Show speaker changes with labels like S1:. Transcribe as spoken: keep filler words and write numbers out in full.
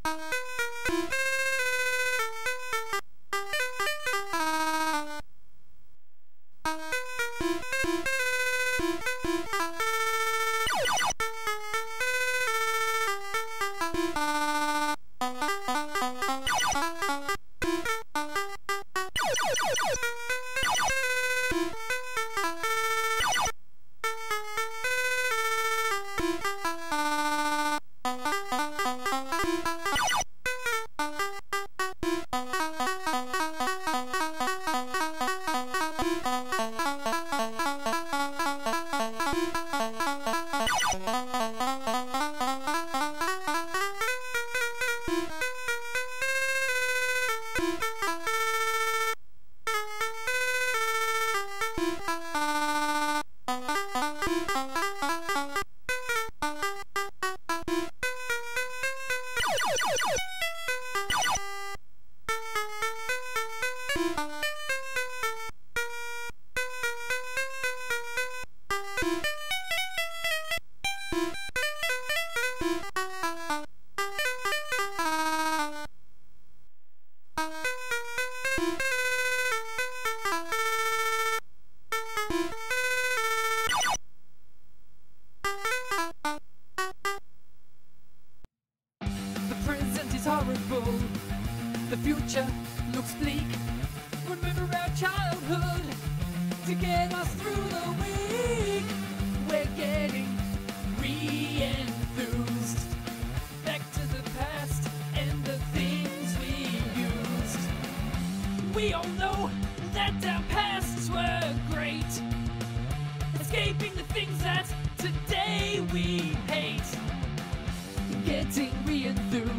S1: Horrible. The future looks bleak. Remember our childhood to get us through the week. We're getting re-enthused. Back to the past and the things we used. We all know that our pasts were great, escaping the things that today we hate. Getting re-enthused.